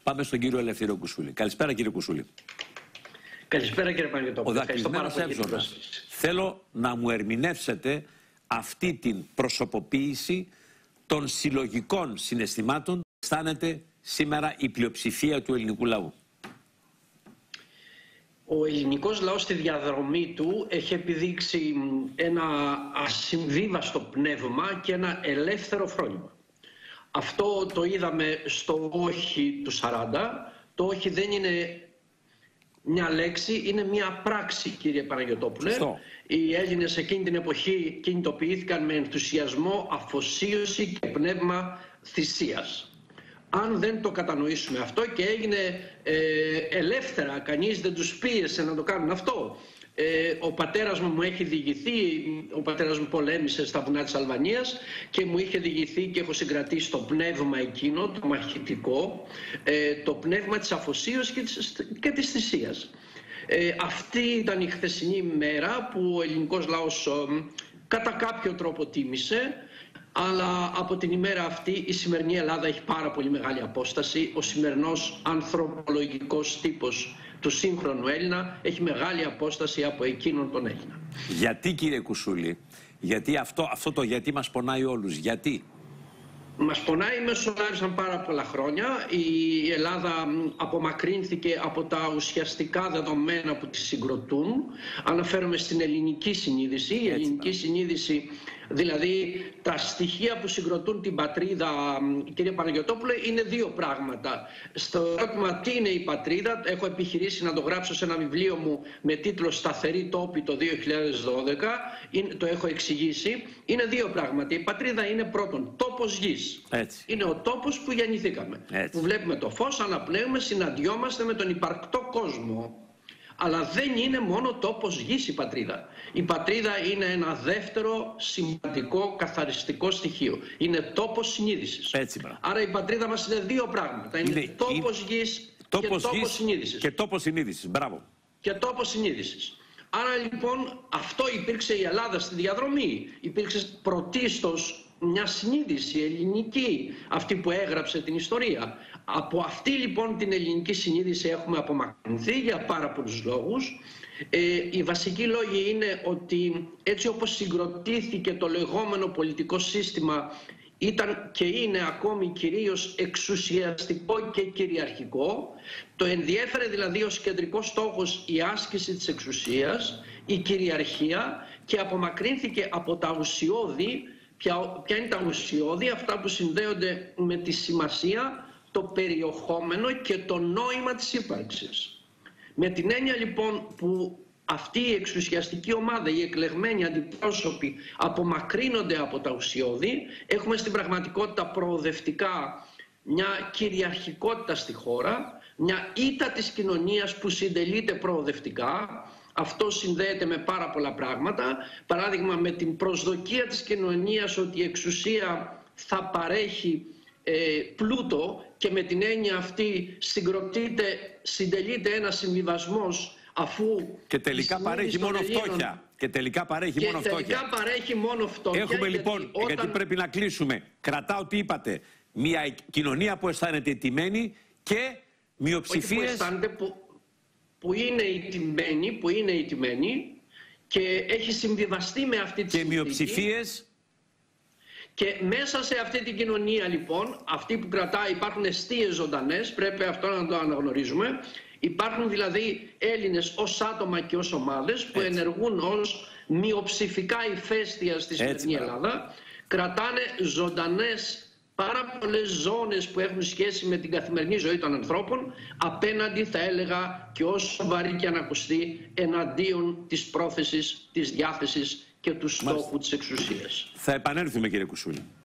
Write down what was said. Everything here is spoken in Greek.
Πάμε στον κύριο Ελευθερίο Κουσούλη. Καλησπέρα, κύριε Κουσούλη. Καλησπέρα, κύριε Παναγιωτόπουλε. Ο δακρυσμένος Εύζωνας. Θέλω να μου ερμηνεύσετε αυτή την προσωποποίηση των συλλογικών συναισθημάτων που αισθάνεται σήμερα η πλειοψηφία του ελληνικού λαού. Ο ελληνικός λαός στη διαδρομή του έχει επιδείξει ένα ασυμβίβαστο πνεύμα και ένα ελεύθερο φρόνημα. Αυτό το είδαμε στο όχι του 40. Το όχι δεν είναι μια λέξη, είναι μια πράξη, κύριε Παναγιωτόπουλε. Οι Έλληνες εκείνη την εποχή κινητοποιήθηκαν με ενθουσιασμό, αφοσίωση και πνεύμα θυσίας. Αν δεν το κατανοήσουμε αυτό και έγινε ελεύθερα, κανείς δεν τους πίεσε να το κάνουν αυτό. Ο πατέρας μου έχει διηγηθεί, ο πατέρας μου πολέμησε στα βουνά της Αλβανίας και μου είχε διηγηθεί και έχω συγκρατήσει το πνεύμα εκείνο, το μαχητικό, το πνεύμα της αφοσίωσης και της θυσίας. Αυτή ήταν η χθεσινή μέρα που ο ελληνικός λαός κατά κάποιο τρόπο τίμησε, αλλά από την ημέρα αυτή η σημερινή Ελλάδα έχει πάρα πολύ μεγάλη απόσταση. Ο σημερινός ανθρωπολογικός τύπος του σύγχρονου Έλληνα έχει μεγάλη απόσταση από εκείνον τον Έλληνα. Γιατί, κύριε Κουσούλη, γιατί αυτό το γιατί μας πονάει όλους, γιατί? Μας πονάει, μεσολάβησαν πάρα πολλά χρόνια. Η Ελλάδα απομακρύνθηκε από τα ουσιαστικά δεδομένα που τη συγκροτούν. Αναφέρομαι στην ελληνική συνείδηση. Η ελληνική συνείδηση, δηλαδή τα στοιχεία που συγκροτούν την πατρίδα, κύριε Παναγιωτόπουλε, είναι δύο πράγματα. Στο ερώτημα τι είναι η πατρίδα, έχω επιχειρήσει να το γράψω σε ένα βιβλίο μου με τίτλο «Σταθερή τόπη» το 2012, το έχω εξηγήσει. Είναι δύο πράγματα. Η πατρίδα είναι πρώτον τόπος γης. Είναι ο τόπος που γεννηθήκαμε. Που βλέπουμε το φως, αναπνέουμε, συναντιόμαστε με τον υπαρκτό κόσμο. Αλλά δεν είναι μόνο τόπος γης η πατρίδα. Η πατρίδα είναι ένα δεύτερο σημαντικό καθαριστικό στοιχείο. Είναι τόπος συνείδησης. Άρα η πατρίδα μας είναι δύο πράγματα. Είναι τόπος γης και τόπος συνείδησης. Και τόπος συνείδησης. Μπράβο. Και τόπος συνείδησης. Άρα λοιπόν αυτό υπήρξε η Ελλάδα στη διαδρομή. Υπήρξε πρωτίστως μια συνείδηση ελληνική, αυτή που έγραψε την ιστορία. Από αυτή λοιπόν την ελληνική συνείδηση έχουμε απομακρυνθεί για πάρα πολλούς λόγους. Οι βασικοί λόγοι είναι ότι έτσι όπως συγκροτήθηκε το λεγόμενο πολιτικό σύστημα, ήταν και είναι ακόμη κυρίως εξουσιαστικό και κυριαρχικό. Το ενδιέφερε δηλαδή ως κεντρικός στόχος η άσκηση της εξουσίας, η κυριαρχία, και απομακρύνθηκε από τα ουσιώδη. Ποια είναι τα ουσιώδη? Αυτά που συνδέονται με τη σημασία, το περιεχόμενο και το νόημα της ύπαρξης. Με την έννοια λοιπόν που αυτή η εξουσιαστική ομάδα, οι εκλεγμένοι αντιπρόσωποι απομακρύνονται από τα ουσιώδη, έχουμε στην πραγματικότητα προοδευτικά μια κυριαρχικότητα στη χώρα, μια ήττα της κοινωνίας που συντελείται προοδευτικά. Αυτό συνδέεται με πάρα πολλά πράγματα. Παράδειγμα, με την προσδοκία της κοινωνίας ότι η εξουσία θα παρέχει πλούτο, και με την έννοια αυτή συντελείται ένας συμβιβασμός, αφού και τελικά παρέχει μόνο φτώχεια. Και τελικά παρέχει μόνο φτώχεια. Έχουμε λοιπόν, γιατί πρέπει να κλείσουμε, κρατάω τι είπατε, μια κοινωνία που αισθάνεται τιμένη και μειοψηφίες που είναι ηττημένη και έχει συμβιβαστεί με αυτή τη συνθήκη. Και μειοψηφίες. Και μέσα σε αυτή την κοινωνία λοιπόν, αυτή που κρατάει, υπάρχουν εστίες ζωντανές, πρέπει αυτό να το αναγνωρίζουμε. Υπάρχουν δηλαδή Έλληνες ως άτομα και ως ομάδες που ενεργούν ως μειοψηφικά ηφαίστεια στη σημερινή Ελλάδα. Κρατάνε ζωντανές πάρα πολλές ζώνες που έχουν σχέση με την καθημερινή ζωή των ανθρώπων, απέναντι, θα έλεγα, και όσο βαρύ και αν ακουστεί, εναντίον της πρόθεσης, της διάθεσης και του στόχου της εξουσίας. Θα επανέλθουμε, κύριε Κουσούλη.